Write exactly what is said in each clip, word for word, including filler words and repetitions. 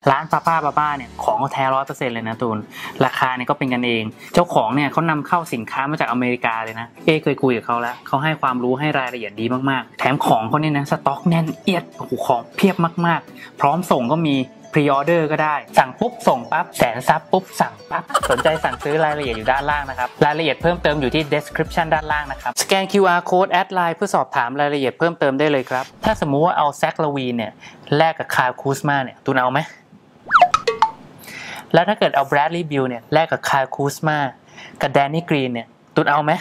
ร้านป้าป้าป้าป้าเนี่ยของเขาแท้ร้อยเปอร์เซ็นต์เลยนะตูนราคาเนี่ยก็เป็นกันเองเจ้าของเนี่ยเขานำเข้าสินค้ามาจากอเมริกาเลยนะเอเคยคุยกับเขาแล้วเขาให้ความรู้ให้รายละเอียดดีมากๆแถมของเขาเนี่ยนะสต็อกแน่นเอียดโอ้โหของเพียบมากๆพร้อมส่งก็มีพรีออเดอร์ก็ได้สั่งปุ๊บส่งปั๊บแสนซับปุ๊บสั่งปั๊บสนใจสั่งซื้อรายละเอียดอยู่ด้านล่างนะครับรายละเอียดเพิ่มเติมอยู่ที่ description ด้านล่างนะครับสแกน คิว อาร์ code แอดไลน์เพื่อสอบถามรายละเอียดเพิ่มเติมได้เลยครับถ้าสมมุติว่าเอาแซคลาวีนเนี่ยแลกกับคาร์คูสมาเนี่ยตูนเอาไหมแล้วถ้าเกิดเอาแบรดลีย์บิลเนี่ยแลกกับคาร์คูสมากับแดนนี่กรีนเนี่ยตูนเอาไหม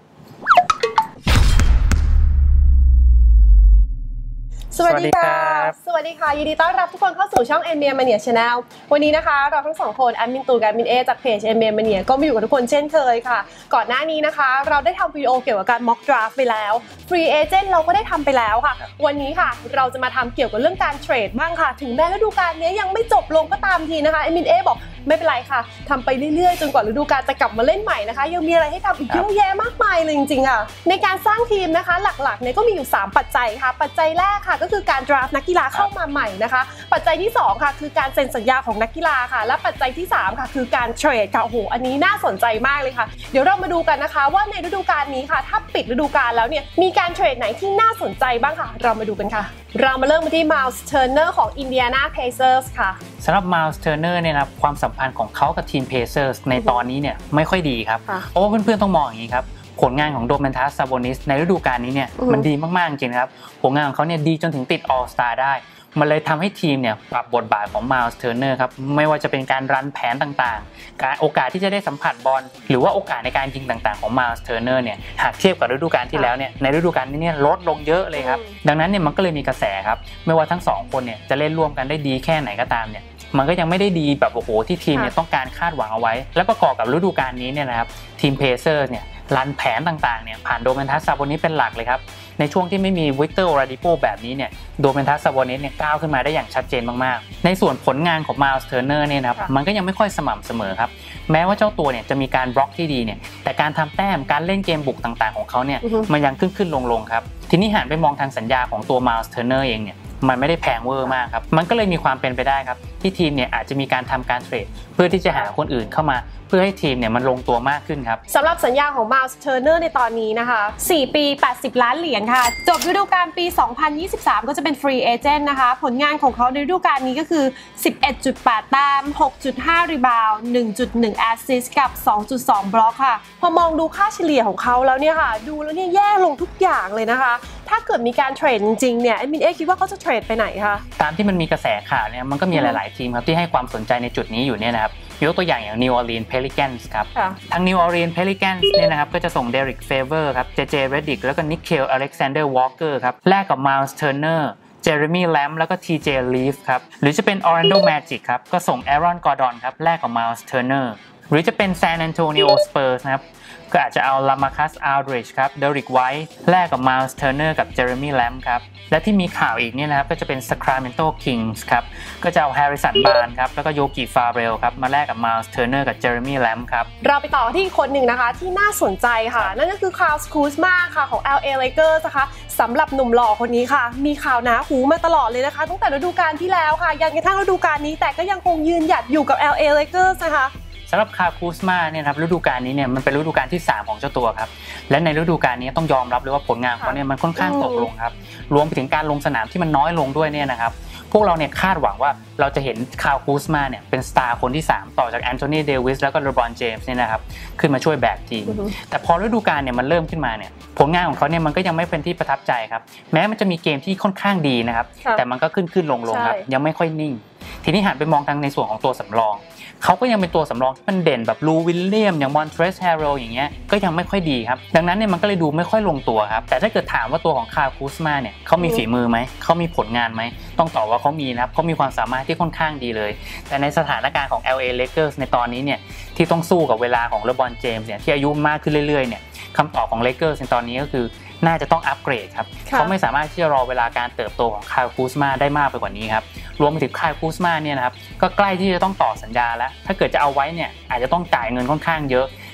สวัสดีค่ะสวัสดีค่ะยินดีต้อนรับทุกคนเข้าสู่ช่อง เอ็น บี เอ Mania Channel วันนี้นะคะเราทั้งสองคนแอดมินตูกับแอดมินเอจากเพจ เอ็น บี เอ Mania ก็มาอยู่กับทุกคนเช่นเคยค่ะก่อนหน้านี้นะคะเราได้ทำวิดีโอเกี่ยวกับการ mock draft ไปแล้ว free agent เราก็ได้ทำไปแล้วค่ะวันนี้ค่ะเราจะมาทำเกี่ยวกับเรื่องการเทรดบ้างค่ะถึงแม้ฤดูกาลนี้ยังไม่จบลงก็ตามทีนะคะแอดมินเอบอกไม่เป็นไรค่ะทำไปเรื่อยๆจนกว่าฤดูกาลจะกลับมาเล่นใหม่นะคะยังมีอะไรให้ทำอีกเยอะแยะมากมายเลยจริงๆอ่ะในการสร้างทีมนะคะหลักๆเนี่ยก็มีอยู่สามปัจจัยค่ะปัจจัยแรกค่ะก็คือการ draft นักกีฬาเข้ามาใหม่นะคะปัจจัยที่สองค่ะคือการเซ็นสัญญาของนักกีฬาค่ะและปัจจัยที่สามค่ะคือการเทรดค่ะโอ้โหอันนี้น่าสนใจมากเลยค่ะเดี๋ยวเรามาดูกันนะคะว่าในฤดูกาลนี้ค่ะถ้าปิดฤดูกาลแล้วเนี่ยมีการเทรดไหนที่น่าสนใจบ้างค่ะเรามาดูกันค่ะเรามาเริ่มกันที่ Miles Turner ของ Indiana Pacers ค่ะสำหรับ Miles Turner เนี่ยนะความสัมพันธ์ของเขากับทีม Pacers ในตอนนี้เนี่ยไม่ค่อยดีครับเพราะว่าเพื่อนๆต้องมองอย่างนี้ครับผลงานของโดมันตัส ซาโบนิสในฤดูกาลนี้เนี่ยมันดีมากๆจริงๆครับผลงานของเขาเนี่ยดีจนถึงติด All Star ได้มันเลยทำให้ทีมเนี่ยปรับบทบาทของ Miles Turner ครับไม่ว่าจะเป็นการรันแผนต่างๆการโอกาสที่จะได้สัมผัสบอลหรือว่าโอกาสในการยิงต่างๆของ Miles Turner เนี่ยหากเทียบกับฤดูกาลที่แล้วเนี่ยในฤดูกาลนี้เนี่ยลดลงเยอะเลยครับดังนั้นเนี่ยมันก็เลยมีกระแสครับไม่ว่าทั้งสองคนเนี่ยจะเล่นร่วมกันได้ดีแค่ไหนก็ตามเนี่ยมันก็ยังไม่ได้ดีแบบโอ้โหที่ทีมเนี่ยต้องการคาดหวังเอาไว้และประกอบกับฤดูกาลนี้เนี่ยนะครับทีม Pacers เนี่ยรันแผนต่างๆเนี่ยผ่านโดมันตัส ซาโบนิสเป็นหลักเลยครับในช่วงที่ไม่มีวิกเตอร์ โอลาดิโปแบบนี้เนี่ยโดมันตัส ซาโบนิสเนี่ยก้าวขึ้นมาได้อย่างชัดเจนมากๆในส่วนผลงานของ Miles Turner เนี่ยนะครับมันก็ยังไม่ค่อยสม่ำเสมอครับแม้ว่าเจ้าตัวเนี่ยจะมีการบล็อกที่ดีเนี่ยแต่การทำแต้มการเล่นเกมบุกต่างๆของเขาเนี่ยมันยังขึ้นๆลงๆครับทีนี้หันไปมองทางสัญญาของตัว Miles Turner เองเนี่ยมันไม่ได้แพงเวอร์มากครับมันก็เลยมีความเป็นไปได้ครับที่ทีมเนี่ยอาจจะมีการทำการเทรดเพื่อที่จะหาคนอื่นเข้ามาเพื่อให้ทีมเนี่ยมันลงตัวมากขึ้นครับสำหรับสัญญาของ Miles Turner ในตอนนี้นะคะสี่ปีแปดสิบล้านเหรียญค่ะจบฤดูกาลปีสองพันยี่สิบสามก็จะเป็น free agent นะคะผลงานของเขาในฤดูกาลนี้ก็คือ สิบเอ็ดจุดแปด แต้ม หกจุดห้า รีบาวด์ หนึ่งจุดหนึ่ง แอสซิสต์กับ สองจุดสอง บล็อกค่ะพอมองดูค่าเฉลี่ยของเขาแล้วเนี่ยค่ะดูแล้วเนี่ยแย่ลงทุกอย่างเลยนะคะถ้าเกิดมีการเทรดจริงๆเนี่ยแอดมินเอคิดว่าเขาจะเทรดไปไหนคะตามที่มันมีกระแสข่าวเนี่ยมันก็มีหลายๆทีมครับที่ให้ความสนใจในจุดนี้อยู่เนี่ยนะครับยกตัวอย่างอย่าง New Orleans Pelicans ครับทาง New Orleans Pelicans เนี่ยนะครับก็จะส่ง Derek Favors ครับ เจ เจ Redick แล้วก็ Nickeil Alexander-Walker ครับแลกกับ Miles Turner Jeremy Lamb แล้วก็ ที เจ Leaf ครับหรือจะเป็น Orlando Magic ครับก็ส่ง Aaron Gordon ครับแลกกับ Miles Turner หรือจะเป็น San Antonio Spurs นะครับก็อาจจะเอา LaMarcus Aldridge ครับ Derrick White แลกกับ Miles Turner กับ Jeremy Lamb ครับและที่มีข่าวอีกเนี่ยนะครับก็จะเป็น Sacramento Kings ครับก็จะเอา Harrison Barnes ครับแล้วก็ Yogi Ferrell ครับมาแลกกับ Miles Turner กับ Jeremy Lamb ครับเราไปต่อที่คนหนึ่งนะคะที่น่าสนใจค่ะนั่นก็คือ Kyle Kuzma ค่ะของ แอล เอ Lakers นะคะสำหรับหนุ่มหล่อคนนี้ค่ะมีข่าวหนาหูมาตลอดเลยนะคะตั้งแต่ฤดูกาลที่แล้วค่ะยันกระทั่งฤดูกาลนี้แต่ก็ยังคงยืนหยัดอยู่กับ แอล เอ Lakers นะคะสำหรับคาร์คูสมาเนี่ยครับฤดูกาลนี้เนี่ยมันเป็นฤดูกาลที่สามของเจ้าตัวครับและในฤดูกาลนี้ต้องยอมรับเลยว่าผลงานของเขาเนี่ยมันค่อนข้างตกลงครับรวมไปถึงการลงสนามที่มันน้อยลงด้วยเนี่ยนะครับพวกเราเนี่ยคาดหวังว่าเราจะเห็นคาร์คูสมาเนี่ยเป็นสตาร์คนที่สามต่อจากแอนโทนีเดวิสแล้วก็เลบรอนเจมส์เนี่ยนะครับขึ้นมาช่วยแบกทีมแต่พอฤดูกาลเนี่ยมันเริ่มขึ้นมาเนี่ยผลงานของเขาเนี่ยมันก็ยังไม่เป็นที่ประทับใจครับแม้มันจะมีเกมที่ค่อนข้างดีนะครับแต่มันก็ขึ้นขึ้นลงลงครับยังไม่ค่อยนิ่งทีนี้หันไปมองทางในส่วนของตัวสำรองเขาก็ยังเป็นตัวสำรองที่มันเด่นแบบลูวิลเลียมอย่างมอนเทรสแฮร์โรอย่างเงี้ยก็ยังไม่ค่อยดีครับดังนั้นเนี่ยมันก็เลยดูไม่ค่อยลงตัวครับแต่ถ้าเกิดถามว่าตัวของคาร์คูสมาเนี่ยเขามีฝีมือไหมเขามีผลงานไหมต้องตอบว่าเขามีนะครับเขามีความสามารถที่ค่อนข้างดีเลยแต่ในสถานการณ์ของ แอล เอ Lakers ในตอนนี้เนี่ยที่ต้องสู้กับเวลาของเลบรอนเจมส์เนี่ยที่อายุมากขึ้นเรื่อยๆเนี่ยคำตอบของ Lakers ในตอนนี้ก็คือน่าจะต้องอัปเกรดครับเขาไม่สามารถที่จะรอเวลาการเติบโตของคาร์คูสมาได้มากไปกว่านี้ครับรวมไปถึงคาร์คูสมาเนี่ยนะครับก็ใกล้ที่จะต้องต่อสัญญาแล้วถ้าเกิดจะเอาไว้เนี่ยอาจจะต้องจ่ายเงินค่อนข้างเยอะ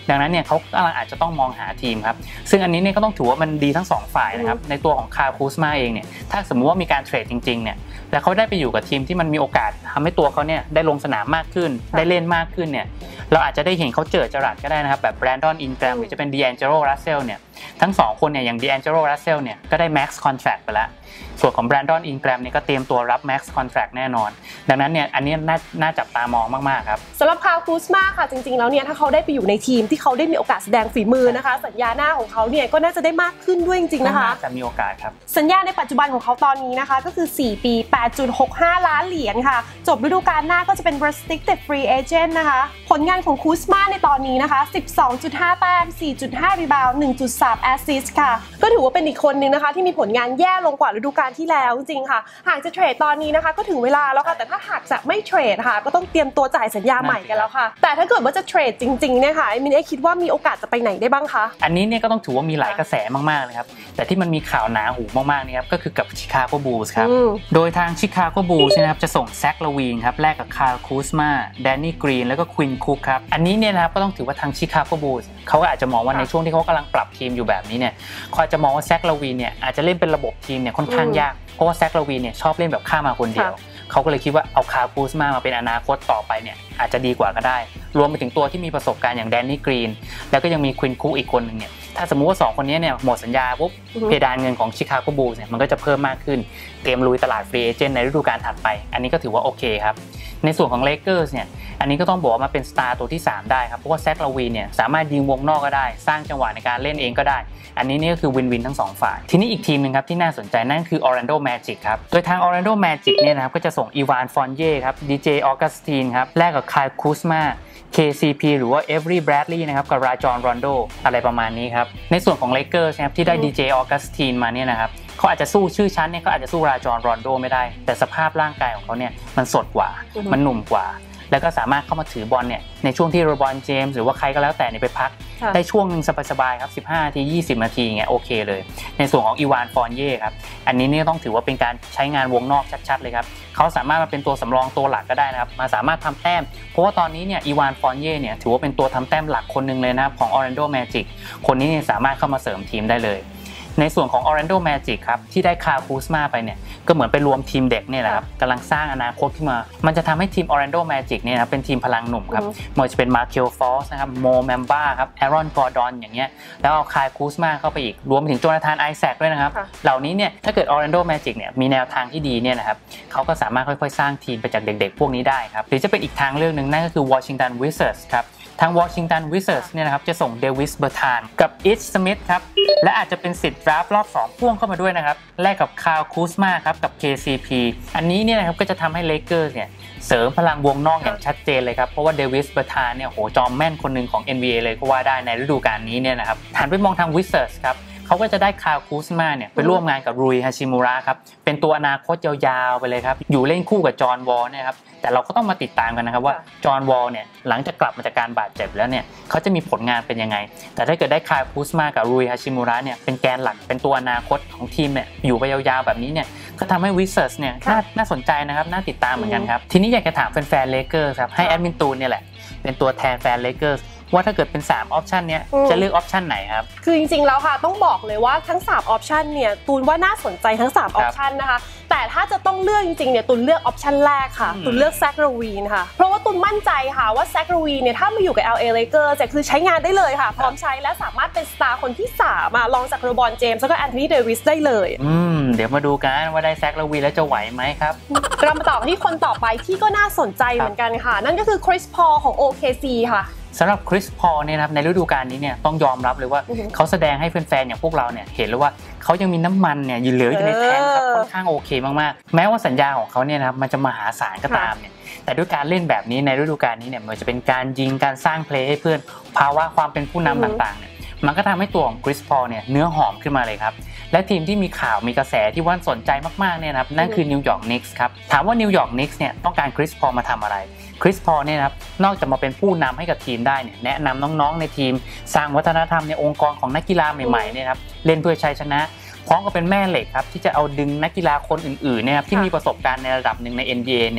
ดังนั้นเนี่ยเขากำลังอาจจะต้องมองหาทีมครับซึ่งอันนี้เนี่ยก็ต้องถือว่ามันดีทั้งสองฝ่ายนะครับในตัวของคาร์คูสมาเองเนี่ยถ้าสมมุติว่ามีการเทรดจริงๆเนี่ยแล้วเขาได้ไปอยู่กับทีมที่มันมีโอกาสทำให้ตัวเขาเนี่ยได้ลงสนามมากขึ้นได้เล่นมากขึ้นเนี่ยเราอาจจะได้เห็นเขาเจอจรัสก็ได้นะครับแบบแบรนดอนอินแกรมหรือจะเป็นดีแองเจโรรัสเซลเนี่ยทั้งสองคนเนี่ยอย่างดีแองเจโรรัสเซลเนี่ยก็ได้แม็กซ์คอนแทรคไปแล้วส่วนของแบรนดอนอินแกรมเนี่ยก็เตรียมตัวรับแม็กซ์คอนแทรคแน่นอนดังนั้นเนี่ยอันนี้น่าน่าจับตามองมากๆครับสำหรับคาร์คูสมาค่ะจริงๆแล้วเนี่ยถ้าเขาได้ไปอยู่ในทีมที่เขาได้มีโอกาสแสดงฝีมือนะคะสัญญาหน้าของเขาเนี่ยก็น่าจะได้มากขึ้นด้วยจริงๆนะคะน่าจะมีโอกาสครับสัญญาในปัจจุบันของเขาตอนนี้นะคะก็คือสี่ปี แปดจุดหกห้า ล้านเหรียญค่ะจบฤดูกาลหน้าก็จะเป็น restricted free agent นะคะผลงานของคูสมาในตอนนี้นะคะ สิบสองจุดห้า แต้ม สี่จุดห้า รีบาวด์ หนึ่งจุดสาม แอสซิสต์ค่ะก็ถือว่าเป็นอีกคนนึงนะคะที่มีผลงานแย่ลงกว่าฤดูกาลที่แล้วจริงๆค่ะหากจะเทรดตอนนี้นะคะก็ถึงเวลาแล้วค่ะแต่ถ้าหากจะไม่เทรดค่ะก็ต้องเตรียมตัวจ่ายสัญญาใหม่กันแล้วค่ะแต่ถ้าเกิดว่าจะเทรดจริงๆเนี่ยค่ะมินเอคิดว่ามีโอกาสจะไปไหนได้บ้างคะอันนี้เนี่ยก็ต้องถือว่ามีหลายกระแสมากๆเลยครับแต่ที่มันมีข่าวหนาหูมากๆนี่ครับก็คือกับชิคาโกบูลส์ครับโดยทางชิคาโกบูลส์นะครับจะส่งแซคลาวีนครับแลกกับคาร์คูสมาแดนนี่กรีนแล้วก็ควินคุกครับอันนี้เนี่ยนะครับก็ต้องถือว่าทางชิคาโกบูลส์เขาก็อาจจะมองว่าในช่วงที่เขากำลังปรับทีมอยู่แบบนี้เนี่ยเขาอาจจะมองว่าแซคลาวีนเนี่ยอาจจะเล่นเป็นระบบทีมเนี่ยค่อนข้างยากเพราะว่าแซคลาวีนเนี่ยชอบเล่นแบบข้ามาคนเดียวเขาก็เลยคิดว่าเอาคาร์คูสมามาเป็นอนาคตต่อไปเนี่ยอาจจะดีกว่าก็ได้รวมไปถึงตัวที่มีประสบการณ์อย่างแดนนี่กรีนแล้วก็ยังมีควินคุกอีกคนนึงเนี่ยถ้าสมมุติว่าสองคนนี้เนี่ยหมดสัญญาปุ๊บเพดานเงินของชิคาโกบูลส์เนี่ยมันก็จะเพิ่มมากขึ้นเตรียมลุยตลาดฟรีเอเจนต์ในฤดูกาลถัดไปอันนี้ก็ถือว่าโอเคครับในส่วนของเลเกอร์สเนี่ยอันนี้ก็ต้องบอกว่ามาเป็นสตาร์ตัวที่สามได้ครับเพราะว่าแซคลาวีนเนี่ยสามารถยิงวงนอกก็ได้สร้างจังหวะในการเล่นเองก็ได้อันนี้นี่ก็คือวินวินทั้งสองฝ่ายทีนี้อีกทีมนึงครับที่น่าสนใจนั่นคือ Orlando Magic ครับโดยทาง Orlando Magic เนี่ยนะครับก็จะส่งอีวานฟอนเย่ครับ ดี เจ ออกัสตินครับแลกกับคายคูสมา เค ซี พี หรือว่า Avery Bradley นะครับกับราจอนรอนโดอะไรประมาณนี้ครับในส่วนของ Lakers นะครับที่ได้ ดี เจ ออกัสตินมาเนี่ยนะครับเขาอาจจะสู้ชื่อชั้นเนี่ยเขาอาจจะสู้ราจอนรอนโดไม่ได้แต่สภาพร่างกายของเขาเนี่ยมันสดกว่ามันหนุ่มกว่าแล้วก็สามารถเข้ามาถือบอลเนี่ยในช่วงที่โรบอนเจมส์หรือว่าใครก็แล้วแต่เนี่ยไปพักได้ช่วงนึงสบายๆครับสิบห้านาทียี่สิบนาทีเงี้ยโอเคเลยในส่วนของอีวานฟอนเย่ครับอันนี้เนี่ยต้องถือว่าเป็นการใช้งานวงนอกชัดๆเลยครับเขาสามารถมาเป็นตัวสำรองตัวหลักก็ได้นะครับมาสามารถทำแต้มเพราะว่าตอนนี้เนี่ยอีวานฟอนเย่เนี่ยถือว่าเป็นตัวทำแต้มหลักคนนึงเลยนะครับของ Orlando Magic คนนี้เนี่ยสามารถเข้ามาเสริมทีมได้เลยในส่วนของ Orlando Magic ครับที่ได้คาร์คูสมาไปเนี่ยก็เหมือนไปรวมทีมเด็กเนี่ยแหละครับกำลังสร้างอนาคตขึ้นมามันจะทำให้ทีม Orlando Magic เนี่ยนะเป็นทีมพลังหนุ่มครับไม่ว่าจะเป็นมาร์เคิลฟอสนะครับโมแมมบ้าครับแอรอนกอร์ดอนอย่างเงี้ยแล้วเอาคาร์คูสมาเข้าไปอีกรวมไปถึงโจนาธานไอแซคด้วยนะครับเหล่านี้เนี่ยถ้าเกิด Orlando Magic เนี่ยมีแนวทางที่ดีเนี่ยนะครับเขาก็สามารถค่อยๆสร้างทีมไปจากเด็กๆพวกนี้ได้ครับหรือจะเป็นอีกทางเลือกนึงนั่นก็คือ Washington Wizards ครับทาง Washington Wizards เนี่ยนะครับจะส่งเดวิสเบอร์ธานกับอิชสมิธครับและอาจจะเป็นสิทธิ์ดราฟต์รอบสองพ่วงเข้ามาด้วยนะครับแลกกับคาร์ลคูสมาครับกับ เค ซี พี อันนี้เนี่ยนะครับก็จะทำให้ Lakers เนี่ยเสริมพลังวงนอกอย่างชัดเจนเลยครับเพราะว่าเดวิสเบอร์ธานเนี่ยโหจอมแม่นคนนึงของ เอ็น บี เอ เลยก็ว่าได้ในฤดูกาลนี้เนี่ยนะครับหันไปมองทาง Wizards ครับเขาก็จะได้คาร์ลคูสมาเนี่ยไปร่วมงานกับรุยฮาชิมูระครับเป็นตัวอนาคตยาวๆไปเลยครับอยู่เล่นคู่กับจอห์นวอลเนี่ยครับแต่เราก็ต้องมาติดตามกันนะครับว่าจอห์นวอลเนี่ยหลังจากกลับมาจากการบาดเจ็บแล้วเนี่ยเขาจะมีผลงานเป็นยังไงแต่ถ้าเกิดได้คาร์ลคูสมากับรุยฮาชิมูระเนี่ยเป็นแกนหลักเป็นตัวอนาคตของทีมเนี่ยอยู่ไปยาวๆแบบนี้เนี่ยก็ทำให้ Wizards เนี่ยน่าสนใจนะครับน่าติดตามเหมือนกันครับทีนี้อยากจะถามแฟนๆ Lakers ครับให้แอดมินตูนเนี่ยแหละเป็นตัวแทนแฟน Lakersว่าถ้าเกิดเป็นสามออปชันเนี้ยจะเลือกออปชันไหนครับคือจริงๆแล้วค่ะต้องบอกเลยว่าทั้งสามออปชันเนี่ยตูนว่าน่าสนใจทั้งสามออปชันนะคะแต่ถ้าจะต้องเลือกจริงๆเนี่ยตูนเลือกออปชันแรกค่ะตูนเลือกแซคลาวีนค่ะเพราะว่าตูนมั่นใจค่ะว่าแซคลาวีนเนี่ยถ้ามาอยู่กับ แอล เอ Lakers จะคือใช้งานได้เลยค่ะพร้อมใช้และสามารถเป็นสตาร์คนที่สามอ่ะรองจากโรบอนเจมส์แล้วก็แอนโทนีเดวิสได้เลยอืมเดี๋ยวมาดูกันว่าได้แซคลาวีนแล้วจะไหวไหมครับเรามาต่อที่คนต่อไปที่ก็น่าสนใจเหมือนกันค่ะนั่นก็คือคริสพอลของ โอ เค ซี ค่ะสำหรับคริสพอลเนี่ยนะครับในฤดูกาลนี้เนี่ยต้องยอมรับเลยว่าเขาแสดงให้แฟนๆอย่างพวกเราเนี่ยเห็นเลยว่าเขายังมีน้ำมันเนี่ยเหลืออยู่ในแทงครับค่อนข้างโอเคมากๆแม้ว่าสัญญาของเขาเนี่ยนะครับมันจะมหาศาลก็ตามเนี่ยแต่ด้วยการเล่นแบบนี้ในฤดูกาลนี้เนี่ยมันจะเป็นการยิงการสร้างเพลย์ให้เพื่อนภาวะความเป็นผู้นำต่างๆเนี่ยมันก็ทำให้ตัวของคริสพอลเนี่ยเนื้อหอมขึ้นมาเลยครับและทีมที่มีข่าวมีกระแสที่ว่าสนใจมากๆเนี่ยนะครับนั่นคือนิวยอร์กนิกส์ครับถามว่านิวยอร์กนิกส์เนี่ยต้องการคริสพอลมาทำอะไรคริสพอลเนี่ยครับนอกจากมาเป็นผู้นำให้กับทีมได้เนี่ยแนะนำน้องๆในทีมสร้างวัฒนธรรมในองค์กรของนักกีฬาใหม่ๆเนี่ยครับเล่นเพื่อชัยชนะพร้อมกับเป็นแม่เหล็กครับที่จะเอาดึงนักกีฬาคนอื่นๆเนี่ยครับที่มีประสบการณ์ในระดับหนึ่งใน เอ็น บี เอ เนี่ย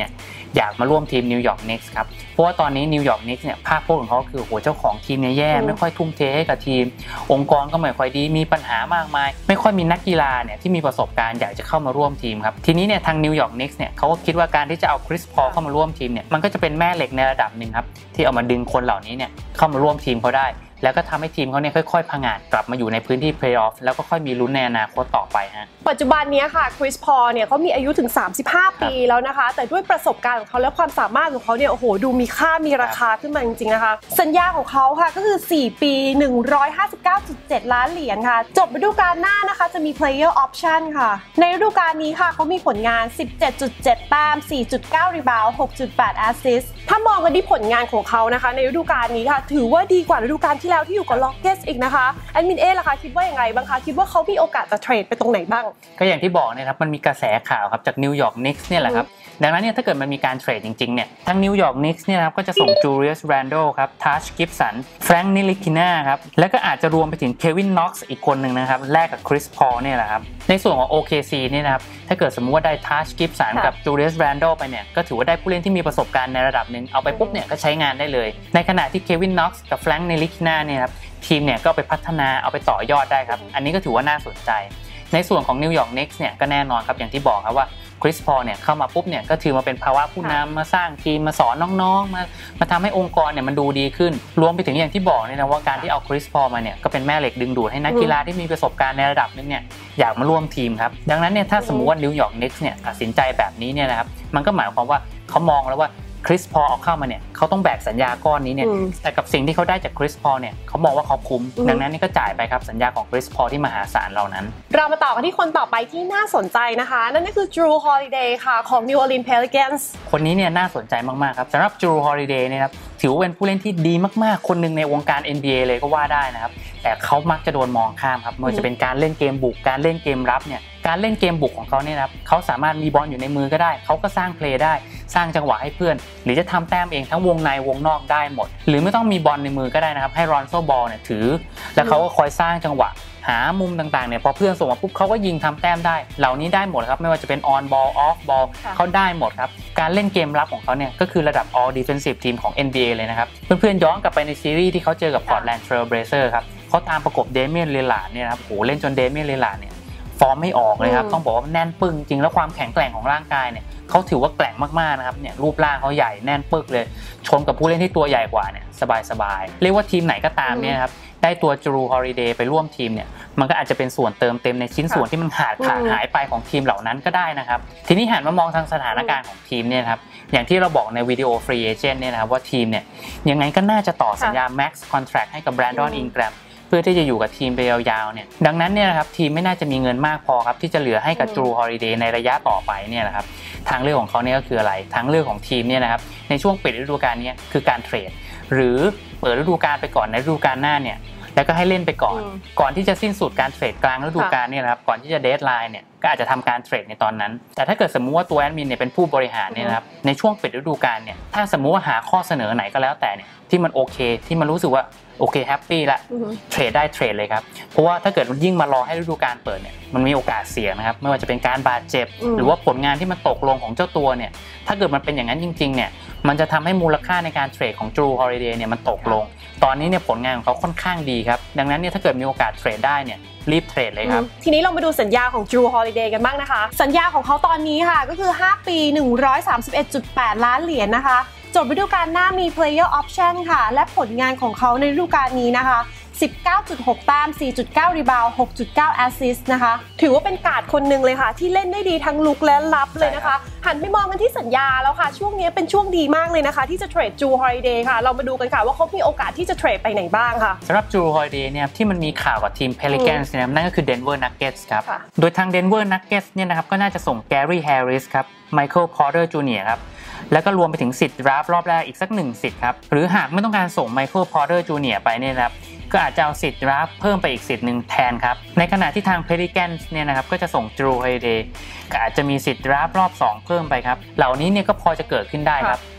อยากมาร่วมทีมนิวยอร์กเน็กซ์ครับเพราะว่าตอนนี้นิวยอร์กเน็กซ์เนี่ยภาพพจน์ของเขาคือโหเจ้าของทีมเนี่ยแย่ไม่ค่อยทุ่มเทให้กับทีมองค์กรก็ไม่ค่อยดีมีปัญหามากมายไม่ค่อยมีนักกีฬาเนี่ยที่มีประสบการณ์อยากจะเข้ามาร่วมทีมครับทีนี้เนี่ยทางนิวยอร์กเน็กซ์เนี่ยเขาก็คิดว่าการที่จะเอาคริสพอลเข้ามาร่วมทีมเนี่ยมันก็จะเป็นแม่เหล็กในระดับหนึ่งครับที่เอามาดึงคนเหล่านี้เนี่ยเข้ามาร่วมทีมเขาได้แล้วก็ทำให้ทีมเขาเนี่ยค่อยๆผงาดกลับมาอยู่ในพื้นที่เพลย์ออฟแล้วก็ค่อยมีลุ้นในอนาคตต่อไปฮะปัจจุบันนี้ค่ะคริสพอลเนี่ยเขามีอายุถึงสามสิบห้าปีแล้วนะคะแต่ด้วยประสบการณ์ของเขาและความสามารถของเขาเนี่ยโอ้โหดูมีค่ามีราคาขึ้นมาจริงๆนะคะสัญญาของเขาค่ะก็คือสี่ปี หนึ่งร้อยห้าสิบเก้าจุดเจ็ด ล้านเหรียญค่ะจบฤดูกาลหน้านะคะจะมี player option ค่ะในฤดูกาลนี้ค่ะเขามีผลงาน สิบเจ็ดจุดเจ็ด แต้ม สี่จุดเก้า รีบาวด์ หกจุดแปด แอสซิสต์ถ้ามองกันที่ผลงานของเขานะคะในฤดูกาลนี้ค่ะถือว่าดีกว่าฤดูกาลที่แล้วที่อยู่กับล็อกเก็ตอีกนะคะแอดมินเอล่ะคะคิดว่าอย่างไรบ้างคะคิดว่าเขามีโอกาสจะเทรดไปตรงไหนบ้างก็อย่างที่บอกเนี่ยครับมันมีกระแสข่าวครับจากนิวยอร์กนิกส์เนี่ยแหละครับดังนั้นเนี่ยถ้าเกิดมันมีการเทรดจริงๆเนี่ยทางนิวยอร์กนิกส์เนี่ยครับก็จะส่งจูเลียสแรนโดครับทัชกิฟสันแฟรงค์นิลิคิน่าครับแล้วก็อาจจะรวมไปถึงเควินน็อกซ์อีกคนหนึ่งนะครับแลกกับคริสพอลเนี่ยแหละครับในส่วนของ โอ เค ซี เนี่ยนะครับถ้าเกิดสมมุติว่าได้ทัชกิฟสันกับจูเลียสแรนโดไปเนี่ยก็ถือว่าได้ผู้เล่นที่มีประสบการณ์ในระดับหนึ่งเอาไปปุ๊บเนี่ยก็ใช้งานได้เลยในขณะที่เควินน็อกซ์กับแฟรงค์นิลิคิน่าเนี่ยครับทีมเนี่ยก็ไปพัฒนาเอาไปต่อยอดได้ครับอันนี้ก็ถือว่าน่าสนใจในส่วนของนิวยอร์กเน็กซ์เนี่ยก็แน่นอนครับอย่างที่บอกครับว่าคริสพอลเนี่ยเข้ามาปุ๊บเนี่ยก็ถือมาเป็นภาวะผู้นำมาสร้างทีมมาสอนน้องๆมามาทำให้องค์กรเนี่ยมันดูดีขึ้นรวมไปถึงอย่างที่บอกเนี่ยนะว่าการที่เอาคริสพอลมาเนี่ยก็เป็นแม่เหล็กดึงดูดให้นักกีฬาที่มีประสบการณ์ในระดับนึงเนี่ยอยากมาร่วมทีมครับดังนั้นเนี่ยถ้าสมมุติว่านิวยอร์กเน็กซ์เนี่ยตัดสินใจแบบนี้เนี่ยนะครับมันก็หมายความว่าเขามองแล้วว่าคริสพอลเอาเข้ามาเนี่ยเขาต้องแบกสัญญาก้อนนี้เนี่ยแต่กับสิ่งที่เขาได้จากคริสพอลเนี่ยเขามองว่าเขาคุ้มดังนั้นนี่ก็จ่ายไปครับสัญญาของคริสพอลที่มหาศาลเหล่านั้นเรามาต่อกันที่คนต่อไปที่น่าสนใจนะคะนั่นก็คือ Jrue Holiday ค่ะของ New Orleans Pelicans คนนี้เนี่ยน่าสนใจมากๆครับสำหรับ Jrue Holiday เนี่ยครับถือว่าเป็นผู้เล่นที่ดีมากๆคนหนึ่งในวงการ เอ็น บี เอ เลยก็ว่าได้นะครับแต่เขามักจะโดนมองข้ามครับไม่ว่าจะเป็นการเล่นเกมบุกการเล่นเกมรับเนี่ยการเล่นเกมบุกของเขาเนี่ยครับเขาสามารถมีบอลอยู่ในมือก็ได้เขาก็สร้างเพลย์ได้สร้างจังหวะให้เพื่อนหรือจะทำแต้มเองทั้งวงในวงนอกได้หมดหรือไม่ต้องมีบอลในมือก็ได้นะครับให้รอนโซบอลเนี่ยถือแล้วเขาก็คอยสร้างจังหวะหามุมต่างๆเนี่ยพอเพื่อนส่งมาปุ๊บเขาก็ยิงทำแต้มได้เหล่านี้ได้หมดครับไม่ว่าจะเป็นออนบอลออฟบอลเขาได้หมดครับการเล่นเกมรับของเขาเนี่ยก็คือระดับ all defensive team ของ เอ็น บี เอ เลยนะครับเพื่อนๆย้อนกลับไปในซีรีส์ที่เขาเจอกับ Portland Trail Blazers ครับเขาตามประกบเดเมียน ลิลลาร์ดเนี่ยนะครับโหเล่นจนเดเมียน ลิลลาร์ดเนี่ยฟอร์มไม่ออกเลยครับต้องบอกว่าแน่นปึ้งจริงแล้วความแข็งแกร่งของร่างกายเนี่ยเขาถือว่าแกร่งมากๆนะครับเนี่ยรูปร่างเขาใหญ่แน่นปึกเลยชนกับผู้เล่นที่ตัวใหญ่กว่าเนี่ยสบายๆเรียกว่าทีมไหนก็ตามเนี่ยครับได้ตัว Jrue Holiday ไปร่วมทีมเนี่ยมันก็อาจจะเป็นส่วนเติมเต็มในชิ้นส่วนที่มันขาดขาดหายไปของทีมเหล่านั้นก็ได้นะครับทีนี้หันมามองทางสถานการณ์ของทีมเนี่ยครับอย่างที่เราบอกในวิดีโอ Free Agent เนี่ยนะครับว่าทีมเนี่ยยังไงก็น่าจะต่อสัญญา Max Contract ให้กับ Brandon Ingramเพื่อที่จะอยู่กับทีมไปยาวๆเนี่ยดังนั้นเนี่ยนะครับทีมไม่น่าจะมีเงินมากพอครับที่จะเหลือให้กับ Jrue Holiday ในระยะต่อไปเนี่ยนะครับทางเลือกของเขาเนี่ยก็คืออะไรทางเลือกของทีมเนี่ยนะครับในช่วงปิดฤดูกาลนี้คือการเทรดหรือเปิดฤดูกาลไปก่อนในฤดูกาลหน้าเนี่ยแล้วก็ให้เล่นไปก่อนก่อนที่จะสิ้นสุดการเทรดกลางฤดูกาลเนี่ยนะครับก่อนที่จะเดดไลน์เนี่ยก็อาจจะทำการเทรดในตอนนั้นแต่ถ้าเกิดสมมุติว่าตัวแอดมินเนี่ยเป็นผู้บริหารเนี่ยนะครับในช่วงปิดฤดูกาลเนี่ยถ้าสมมุติว่าหาข้อเสนอไหนก็แล้วแต่เนี่ยที่มันโอเคที่มันรู้สึกว่าโอเคแฮปปี้ละเทรดได้เทรดเลยครับเพราะว่าถ้าเกิดยิ่งมารอให้ฤดูกาลเปิดเนี่ยมันมีโอกาสเสี่ยงนะครับไม่ว่าจะเป็นการบาดเจ็บหรือว่าผลงานที่มันตกลงของเจ้าตัวเนี่ยถ้าเกิดมันเป็นอย่างนั้นจริงๆเนี่ยมันจะทำให้มูลค่าในการเทรดของ Jrue Holiday เนี่ยมันตกลงตอนนี้เนี่ยผลงานของเขาค่อนข้างดีครับดังนั้นเนี่ยถ้าเกิดมีโอกาสเทรดได้เนี่ยรีบเทรดเลยครับทีนี้เรามาดูสัญญาของ Jrue Holiday กันบ้างนะคะสัญญาของเขาตอนนี้ค่ะก็คือห้าปี หนึ่งร้อยสามสิบเอ็ดจุดแปด ล้านเหรียญนะคะจบฤดูกาลหน้ามี player option ค่ะและผลงานของเขาในฤดูกาลนี้นะคะ สิบเก้าจุดหก แต้ม สี่จุดเก้า รีบาวด์ หกจุดเก้า แอสซิสต์นะคะถือว่าเป็นการ์ดคนหนึ่งเลยค่ะที่เล่นได้ดีทั้งลุกและรับเลยนะคะหันไปมองกันที่สัญญาแล้วค่ะช่วงนี้เป็นช่วงดีมากเลยนะคะที่จะเทรด Jrue Holiday ค่ะเรามาดูกันค่ะว่าเขามีโอกาสที่จะเทรดไปไหนบ้างค่ะสำหรับ Jrue Holiday เนี่ยที่มันมีข่าวกับทีม Pelicans เนี่ยนั่นก็คือ Denver Nuggets ครับโดยทาง Denver Nuggets เนี่ยนะครับก็น่าจะส่ง Gary Harris ครับ Michael Porter จูเนียร์ ครับแล้วก็รวมไปถึงสิทธิ์ดราฟต์รอบแรกอีกสักหนึ่งสิทธิ์ครับหรือหากไม่ต้องการส่ง Michael Porter จูเนียร์ ไปเนี่ยนะครับก็อาจจะเอาสิทธิ์ดราฟต์เพิ่มไปอีกสิทธิ์หนึ่งแทนครับในขณะที่ทาง Pelicans เนี่ยนะครับก็จะส่ง Jrue Holiday ก็อาจจะมีสิทธิ์ดราฟต์รอบสองเพิ่มไปครับเหล่านี้เนี่ยก็พอจะเกิดขึ้นได้ครับ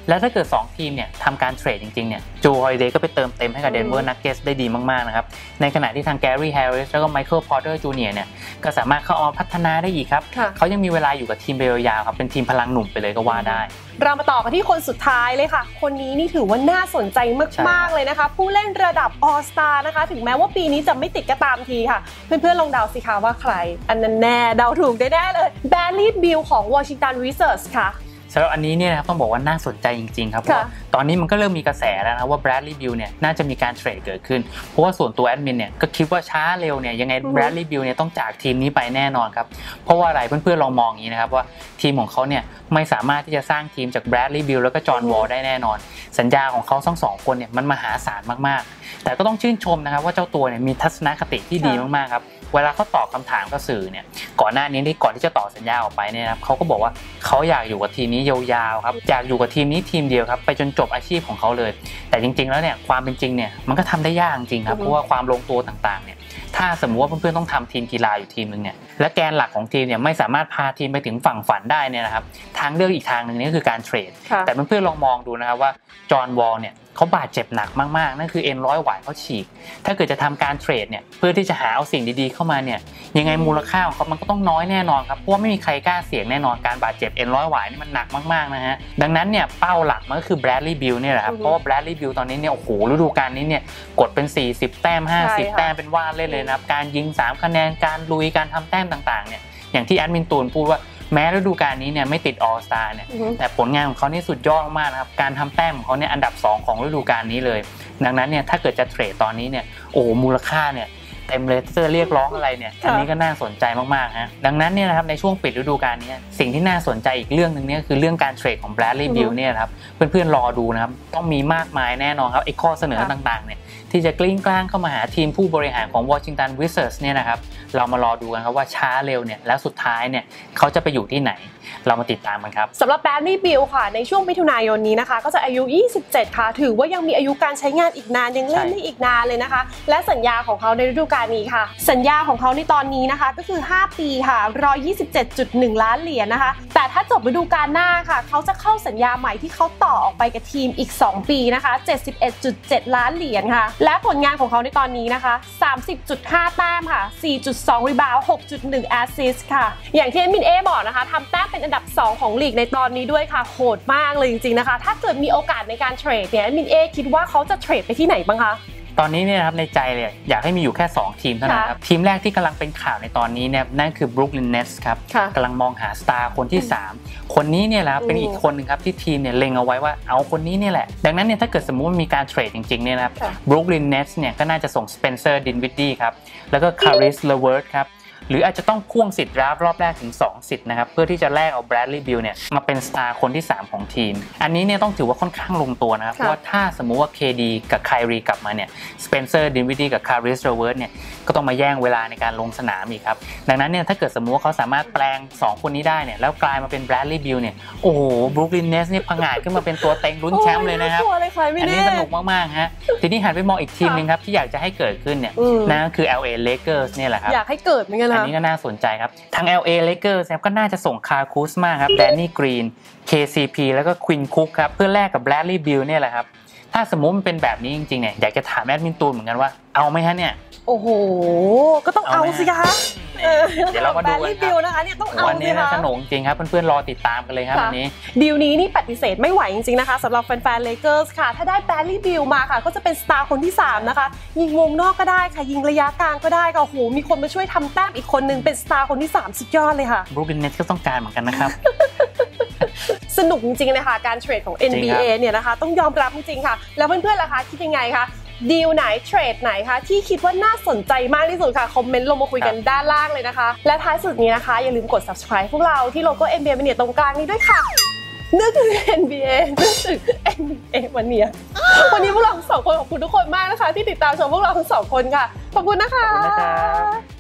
แล้วถ้าเกิดสองทีมเนี่ยทำการเทรดจริงๆเนี่ยโจฮอลิเดย์ก็ไปเติมเต็มให้กับเดนเวอร์นักเก็ตส์ได้ดีมากๆนะครับในขณะที่ทางแกรี่แฮร์ริสแล้วก็ไมเคิลพอร์เตอร์จูเนียร์เนี่ยก็สามารถเข้ามาพัฒนาได้อีกครับเขายังมีเวลาอยู่กับทีมไปยาวๆครับเป็นทีมพลังหนุ่มไปเลยก็ว่าได้เรามาต่อกันที่คนสุดท้ายเลยค่ะคนนี้นี่ถือว่าน่าสนใจมากๆเลยนะคะผู้เล่นระดับออลสตาร์นะคะถึงแม้ว่าปีนี้จะไม่ติดก็ตามทีค่ะเพื่อนๆลองเดาสิคะว่าใครอันนั้นแน่เดาถูกได้แน่เลยแบรดลีย์บิลของวอชิงตันวิซเซอร์สค่ะสำหรับอันนี้เนี่ยนะครับต้องบอกว่าน่าสนใจจริงๆครับเพราะตอนนี้มันก็เริ่มมีกระแสแล้วนะว่าแบรดลีย์บิลเนี่ยน่าจะมีการเทรดเกิดขึ้นเพราะว่าส่วนตัวแอดมินเนี่ยก็คิดว่าช้าเร็วเนี่ยยังไงแบรดลีย์บิลเนี่ยต้องจากทีมนี้ไปแน่นอนครับเพราะว่าอะไรเพื่อนๆลองมองอย่างนี้นะครับว่าทีมของเขาเนี่ยไม่สามารถที่จะสร้างทีมจากแบรดลีย์บิลแล้วก็จอห์นวอลได้แน่นอนสัญญาของเขาทั้งสองคนเนี่ยมันมหาศาลมากๆแต่ก็ต้องชื่นชมนะครับว่าเจ้าตัวเนี่ยมีทัศนคติที่ดีมากๆครับเวลาเขาตอบคำถามกับสื่อเนี่ยก่อนหน้านี้ที่ก่อนที่จะต่อสัญญาออกไปเนี่ยครับเขาก็บอกว่าเขาอยากอยู่กับทีมนี้ยาวๆครับอยากอยู่กับทีมนี้ทีมเดียวครับไปจนจบอาชีพของเขาเลยแต่จริงๆแล้วเนี่ยความเป็นจริงเนี่ยมันก็ทำได้ยากจริงครับเพราะว่าความลงตัวต่างๆเนี่ยถ้าสมมติว่าเพื่อนๆต้องทำทีมกีฬาอยู่ทีมนึงเนี่ยและแกนหลักของทีมเนี่ยไม่สามารถพาทีมไปถึงฝั่งฝันได้เนี่ยนะครับทางเลือกอีกทางหนึ่งนี่คือการเทรดแต่เพื่อนๆลองมองดูนะครับว่าจอห์นวอลเนี่ยเขาบาดเจ็บหนักมากๆนั่นคือเอ็นร้อยหวายเขาฉีกถ้าเกิดจะทำการเทรดเนี่ยเพื่อที่จะหาเอาสิ่งดีๆเข้ามาเนี่ยยังไงมูลค่าของเขามันก็ต้องน้อยแน่นอนครับเพราะว่าไม่มีใครกล้าเสี่ยงแน่นอนการบาดเจ็บเอ็นร้อยหวายนี่มันหนักมากๆนะฮะดังนั้นเนี่ยเป้าหลักมันก็คือแบรดลีย์บิลเนี่ยแหละครับเพราะว่าแบรดลีย์บิลตอนนี้เนี่ยโอ้โหฤดูกาลนี้เนี่ยกดเป็นสี่สิบแต้มห้าสิบแต้มเป็นว่าเล่นเลยนะครับการยิงสามคะแนนการลุยการทำแต้มต่างๆเนี่ยอย่างที่แอดมินตูนพูดว่าแม้ฤดูกาลนี้เนี่ยไม่ติดออลสตาร์เนี่ยแต่ผลงานของเขานี่สุดยอดมากนะครับการทำแต้มของเขาเนี่ยอันดับสองของฤดูกาลนี้เลยดังนั้นเนี่ยถ้าเกิดจะเทรดตอนนี้เนี่ยโอ้มูลค่าเนี่ยเต็มเลยจะเรียกร้องอะไรเนี่ยอันนี้ก็น่าสนใจมากๆฮะดังนั้นเนี่ยนะครับในช่วงปิดฤดูกาลนี้สิ่งที่น่าสนใจอีกเรื่องนึงเนี่ยคือเรื่องการเทรดของแบรดลีย์บิลเนี่ยครับเพื่อนๆรอดูนะครับต้องมีมากมายแน่นอนครับไอ้ข้อเสนอต่างๆเนี่ยที่จะกลิ้งกลางเข้ามาหาทีมผู้บริหารของวอชิงตันวิซเซอร์สเนี่ยนะครับเรามารอดูกันครับว่าช้าเร็วเนี่ยแล้วสุดท้ายเนี่ยเขาจะไปอยู่ที่ไหนเรามาติดตามกันครับสำหรับแบรดลีย์บิลค่ะในช่วงมิถุนายนนี้นะคะก็จะอายุยี่สิบเจ็ดค่ะถือว่ายังมีอายุการใช้งานอีกนานยังเล่นได้อีกนานเลยนะคะและสัญญาของเขาในฤดูกาลนี้ค่ะสัญญาของเขาในตอนนี้นะคะก็คือห้าปีค่ะหนึ่งร้อยยี่สิบเจ็ดจุดหนึ่ง ล้านเหรียญนะคะแต่ถ้าจบฤดูกาลหน้าค่ะเขาจะเข้าสัญญาใหม่ที่เขาต่อออกไปกับทีมอีกสองปีนะคะเจ็ดสิบเอ็ดจุดเจ็ด ล้านเหรียญค่ะและผลงานของเขาในตอนนี้นะคะ สามสิบจุดห้า แต้มค่ะ สี่จุดสอง รีบาวด์ หกจุดหนึ่ง แอสซิสต์ค่ะอย่างที่มินเอบอกนะคะทำแต้มเป็นอันดับสองของลีกในตอนนี้ด้วยค่ะโหดมากเลยจริงๆนะคะถ้าเกิดมีโอกาสในการเทรดเนี่ยมินเอคิดว่าเขาจะเทรดไปที่ไหนบ้างคะตอนนี้เนี่ยนะครับในใจเลยอยากให้มีอยู่แค่สองทีมเท่านั้นครับทีมแรกที่กำลังเป็นข่าวในตอนนี้เนี่ยนั่นคือบรูคลินเนทส์ครับกำลังมองหาสตาร์คนที่สามคนนี้เนี่ยแหละเป็นอีกคนนึงครับที่ทีมเนี่ยเล็งเอาไว้ว่าเอาคนนี้เนี่ยแหละดังนั้นเนี่ยถ้าเกิดสมมุติว่ามีการเทรดจริงๆเนี่ยนะครับบรูคลินเนทส์เนี่ยก็น่าจะส่งสเปนเซอร์ดินวิดดี้ครับแล้วก็คาริสเลเวิร์ธครับหรืออาจจะต้องพ่วงสิทธิ์ดราฟต์รอบแรกถึงสองสิทธิ์นะครับเพื่อที่จะแลกเอาแบรดลีย์บิลเนี่ยมาเป็นสตาร์คนที่สามของทีมอันนี้เนี่ยต้องถือว่าค่อนข้างลงตัวนะครับเพราะว่าถ้าสมมุติว่า เค ดี กับไคลีกลับมาเนี่ยสเปนเซอร์ดินวิดดี้กับคาริสเลเวิร์ธเนี่ยก็ต้องมาแย่งเวลาในการลงสนามอีกครับดังนั้นเนี่ยถ้าเกิดสมมุติว่าเขาสามารถแปลงสองคนนี้ได้เนี่ยแล้วกลายมาเป็นแบรดลีย์บิลเนี่ยโอ้โหบรูคลินเนทส์เนี่ยผงาดขึ้นมาเป็นตัวเต็งลุ้นแชมป์เลยนะครับอันนี้สนุกมากๆฮะทีนี้หันไปมองอีกทีมนึงครับที่อยากจะให้เกิดขึ้นเนี่ยนั่นก็คือ แอล เอ Lakers เนี่ยแหละครับอยากให้เกิดเหมือนกันนะอันนี้ก็น่าสนใจทาง แอล เอ Lakers ก็น่าจะส่งคาร์คูสมาครับแดนนี่กรีน เค ซี พี แล้วก็ควินคุกครับเพื่อแลกกับแบรดลีย์บิลเนี่ยแหละครับถ้าสมมุติมันเป็นแบบนี้จริงๆเนี่ยอยากจะถามแอดมินตูนเหมือนกันว่าเอาไหมฮะเนี่ยโอ้โหก็ต้องเอาสิคะเดี๋ยวเรามาดูกันครับนะคะเนี่ยต้องเอาวันนี้สนุกจริงครับเพื่อนๆรอติดตามกันเลยครับวันนี้ดีลนี้นี่ปฏิเสธไม่ไหวจริงๆนะคะสำหรับแฟนๆ Lakers ค่ะถ้าได้แบรดลีย์บิลมาค่ะก็จะเป็นสตาร์คนที่สามนะคะยิงวงนอกก็ได้ค่ะยิงระยะกลางก็ได้ก็โอ้โหมีคนมาช่วยทำแต้มอีกคนนึงเป็นสตาร์คนที่สามสุดยอดเลยค่ะบรูคลินเนทส์ก็ต้องการเหมือนกันนะครับสนุกจริงๆนะคะการเทรดของ เอ็น บี เอ เนี่ยนะคะต้องยอมรับจริงๆค่ะแล้วเพื่อนๆล่ะคะคิดยังไงคะดีลไหนเทรดไหนคะที่คิดว่าน่าสนใจมากที่สุดค่ะคอมเมนต์ลงมาคุยกันด้านล่างเลยนะคะและท้ายสุดนี้นะคะอย่าลืมกด Subscribe พวกเราที่โลโก้ เอ็น บี เอ Mania ตรงกลางนี้ด้วยค่ะนึกถึง เอ็น บี เอ นึกถึง เอ็น บี เอ Mania วันนี้พวกเราสองคนขอบคุณทุกคนมากนะคะที่ติดตามชมพวกเราทั้งสองคนค่ะขอบคุณนะคะ